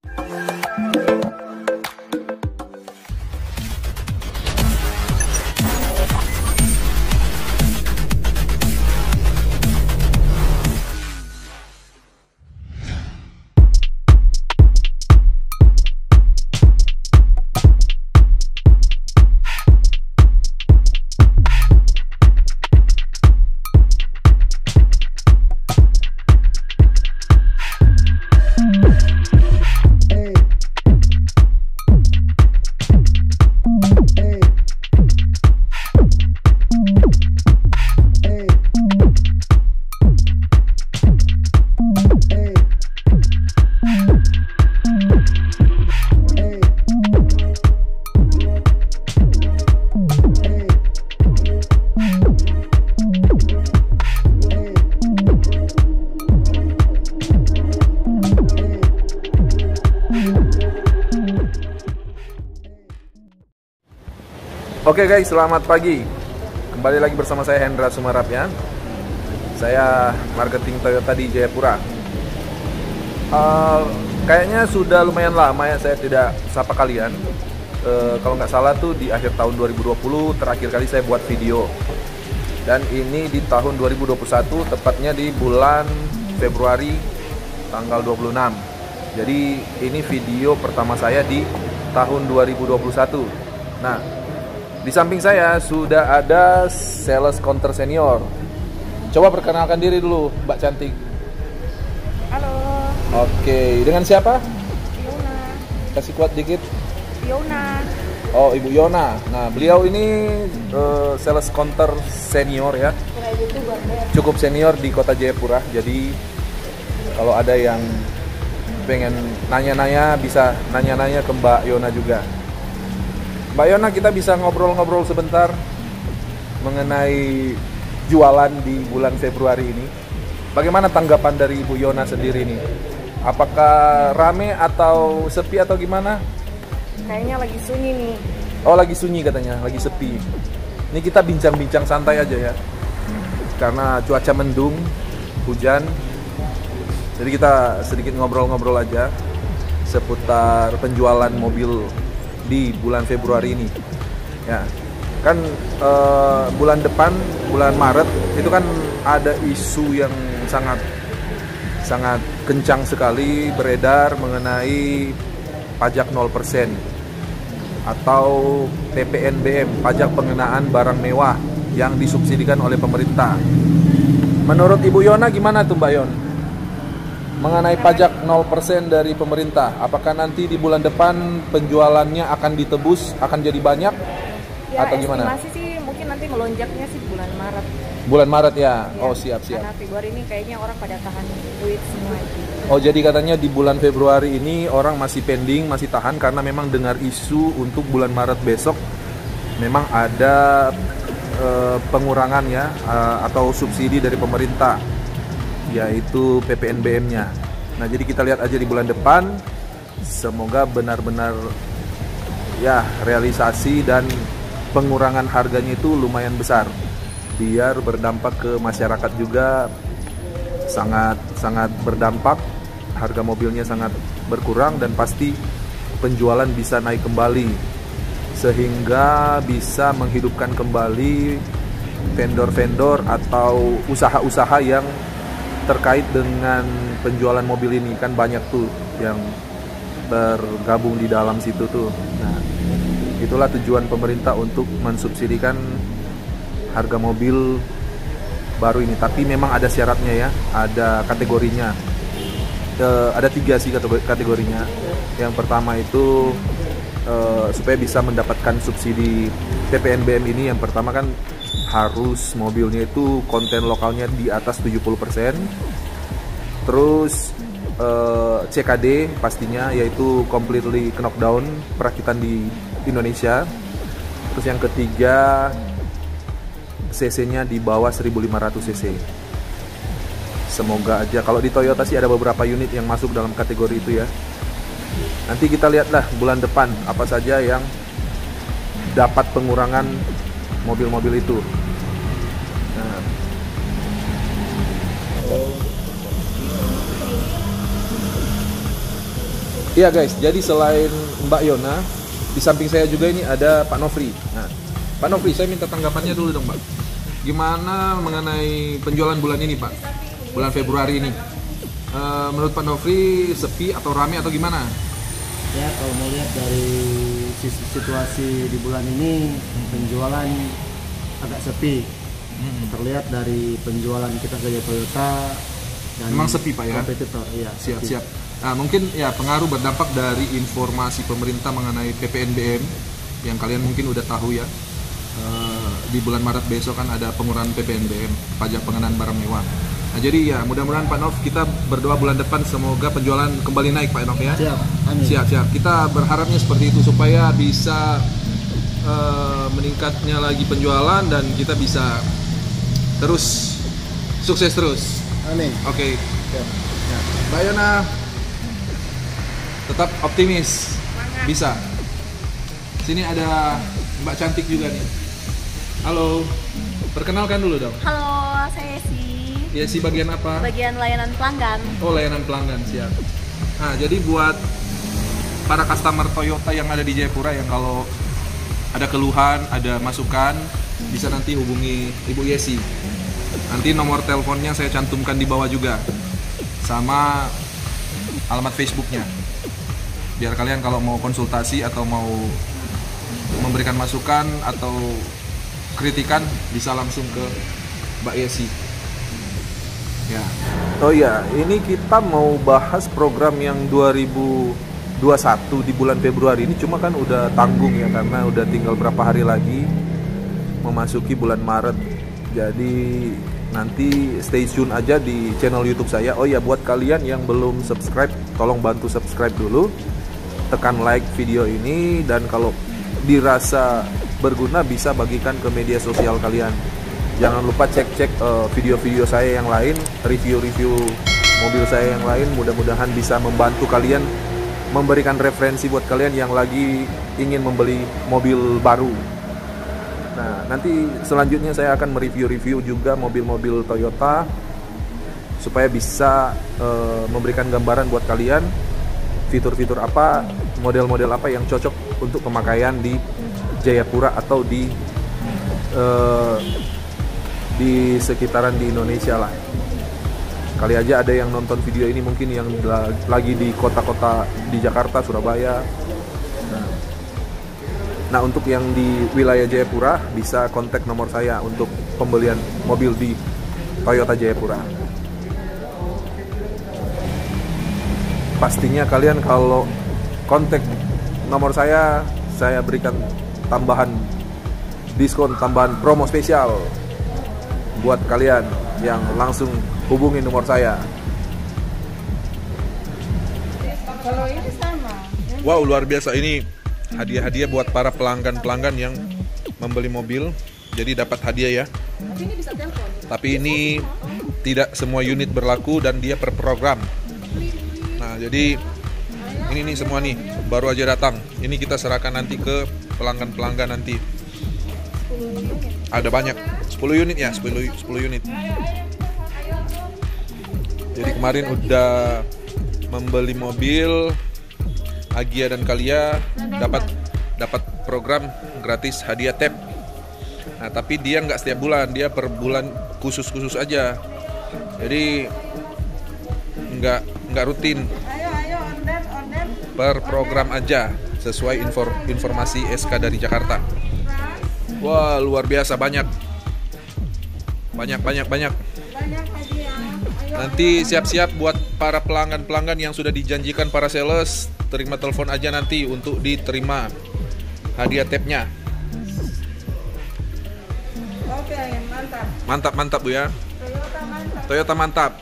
Oke guys, selamat pagi. Kembali lagi bersama saya Hendra Sumerap ya. Saya marketing Toyota di Jayapura. Kayaknya sudah lumayan lama ya saya tidak sapa kalian. Kalau nggak salah tuh di akhir tahun 2020 terakhir kali saya buat video. Dan ini di tahun 2021, tepatnya di bulan Februari tanggal 26. Jadi ini video pertama saya di tahun 2021. Nah, di samping saya sudah ada sales counter senior. Coba perkenalkan diri dulu, Mbak Cantik. Halo. Oke, dengan siapa? Yona. Kasih kuat dikit. Yona. Oh, Ibu Yona. Nah, beliau ini sales counter senior ya. Cukup senior di Kota Jayapura. Jadi kalau ada yang pengen nanya-nanya bisa nanya-nanya ke Mbak Yona juga. Mbak Yona, kita bisa ngobrol-ngobrol sebentar mengenai jualan di bulan Februari ini. Bagaimana tanggapan dari Ibu Yona sendiri nih? Apakah rame atau sepi atau gimana? Kayaknya lagi sunyi nih. Oh, lagi sunyi katanya, lagi sepi. Ini kita bincang-bincang santai aja ya. Karena cuaca mendung, hujan. Jadi kita sedikit ngobrol-ngobrol aja seputar penjualan mobil di bulan Februari ini. Ya, kan bulan depan, bulan Maret itu kan ada isu yang sangat kencang sekali beredar mengenai pajak 0% atau PPNBM, pajak pengenaan barang mewah yang disubsidikan oleh pemerintah. Menurut Ibu Yona gimana tuh Mbak Yon? Mengenai pajak 0% dari pemerintah, apakah nanti di bulan depan penjualannya akan ditebus, akan jadi banyak? Ya, atau gimana? Estimasi sih mungkin nanti melonjaknya sih bulan Maret. Bulan Maret ya? Ya, Oh siap. Karena Februari ini kayaknya orang pada tahan duit semua itu. Oh, jadi katanya di bulan Februari ini orang masih pending, masih tahan karena memang dengar isu untuk bulan Maret besok memang ada pengurangan ya atau subsidi dari pemerintah, yaitu PPNBM-nya. Nah, jadi kita lihat aja di bulan depan, semoga benar-benar ya realisasi dan pengurangan harganya itu lumayan besar, biar berdampak ke masyarakat juga. Sangat berdampak, harga mobilnya sangat berkurang dan pasti penjualan bisa naik kembali, sehingga bisa menghidupkan kembali vendor-vendor atau usaha-usaha yang terkait dengan penjualan mobil ini. Kan banyak tuh yang tergabung di dalam situ tuh. Nah, itulah tujuan pemerintah untuk mensubsidikan harga mobil baru ini. Tapi memang ada syaratnya ya, ada kategorinya. Ada 3 sih kategorinya. Yang pertama itu supaya bisa mendapatkan subsidi PPNBM ini, yang pertama kan harus mobilnya itu konten lokalnya di atas 70%. Terus CKD pastinya, yaitu completely knockdown, perakitan di Indonesia. Terus yang ketiga, cc-nya di bawah 1500 cc. Semoga aja, kalau di Toyota sih ada beberapa unit yang masuk dalam kategori itu ya. Nanti kita lihatlah bulan depan apa saja yang dapat pengurangan mobil-mobil itu. Nah, Iya guys, jadi selain Mbak Yona, di samping saya juga ini ada Pak Nofri. Nah, Pak Nofri, saya minta tanggapannya dulu dong, Pak. Gimana mengenai penjualan bulan ini, Pak? Bulan Februari ini. Menurut Pak Nofri, sepi atau rame atau gimana? Ya, kalau mau lihat dari situasi di bulan ini, penjualan agak sepi. Terlihat dari penjualan kita saja Toyota dan memang sepi, Pak, ya? Kompetitor, iya. Siap. Nah, mungkin ya pengaruh berdampak dari informasi pemerintah mengenai PPNBM yang kalian mungkin udah tahu ya. Di bulan Maret besok kan ada pengurangan PPNBM, pajak pengenaan barang mewah. Nah, jadi ya mudah-mudahan Pak Nov, kita berdoa bulan depan semoga penjualan kembali naik, Pak Nov ya. Siap, amin. Siap. Kita berharapnya seperti itu supaya bisa meningkatnya lagi penjualan dan kita bisa terus sukses terus. Amin. Oke. Ya. Mbak Yona, tetap optimis. Bisa. Sini ada Mbak cantik juga nih. Halo. Perkenalkan dulu dong. Halo, saya Si bagian apa? bagian layanan pelanggan. Oh, layanan pelanggan, siap. Nah, jadi buat para customer Toyota yang ada di Jayapura yang kalau ada keluhan, ada masukan, bisa nanti hubungi Ibu Yesi. Nanti nomor teleponnya saya cantumkan di bawah juga. Sama alamat Facebooknya. Biar kalian kalau mau konsultasi atau mau memberikan masukan atau kritikan bisa langsung ke Mbak Yesi. Ya. Oh iya, ini kita mau bahas program yang 2021 di bulan Februari ini, cuma kan udah tanggung ya karena udah tinggal berapa hari lagi memasuki bulan Maret. Jadi nanti stay tune aja di channel YouTube saya. Oh ya, buat kalian yang belum subscribe, tolong bantu subscribe dulu. Tekan like video ini dan kalau dirasa berguna bisa bagikan ke media sosial kalian. Jangan lupa cek video-video saya yang lain, review-review mobil saya yang lain. Mudah-mudahan bisa membantu kalian, memberikan referensi buat kalian yang lagi ingin membeli mobil baru. Nah, nanti selanjutnya saya akan mereview-review juga mobil-mobil Toyota supaya bisa memberikan gambaran buat kalian fitur-fitur apa, model-model apa yang cocok untuk pemakaian di Jayapura atau di sekitaran di Indonesia lah. Kali aja ada yang nonton video ini mungkin yang lagi di kota-kota di Jakarta, Surabaya. Nah, untuk yang di wilayah Jayapura bisa kontak nomor saya untuk pembelian mobil di Toyota Jayapura. Pastinya kalian kalau kontak nomor saya berikan tambahan diskon, tambahan promo spesial buat kalian yang langsung hubungi nomor saya. Kalau ini sama. Wow, luar biasa, ini hadiah-hadiah buat para pelanggan-pelanggan yang membeli mobil. Jadi dapat hadiah ya. Tapi ini bisa telepon. Tapi ini tidak semua unit berlaku dan dia per program. Nah, jadi ini nih semua nih baru aja datang. Ini kita serahkan nanti ke pelanggan-pelanggan nanti. Ada banyak, 10 unit ya, 10 unit. Jadi kemarin udah membeli mobil Agia dan Kalia dapat program gratis hadiah tab. Nah, tapi dia nggak setiap bulan, dia per bulan khusus aja. Jadi nggak rutin. Per program aja sesuai informasi SK dari Jakarta. Wah, luar biasa, banyak. Nanti siap-siap buat para pelanggan-pelanggan yang sudah dijanjikan para sales, terima telepon aja nanti untuk diterima hadiah tabnya. Oke, mantap. Mantap Bu ya. Toyota mantap.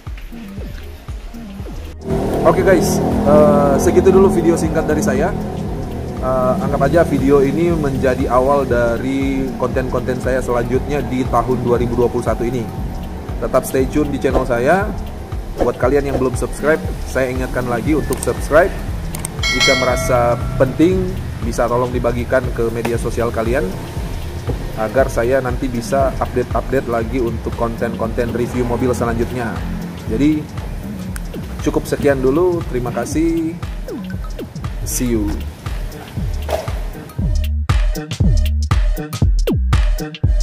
Oke guys, segitu dulu video singkat dari saya. Anggap aja video ini menjadi awal dari konten-konten saya selanjutnya di tahun 2021 ini. Tetap stay tune di channel saya. Buat kalian yang belum subscribe, saya ingatkan lagi untuk subscribe. Jika merasa penting, bisa tolong dibagikan ke media sosial kalian agar saya nanti bisa update lagi untuk konten-konten review mobil selanjutnya. Jadi cukup sekian dulu, terima kasih. See you.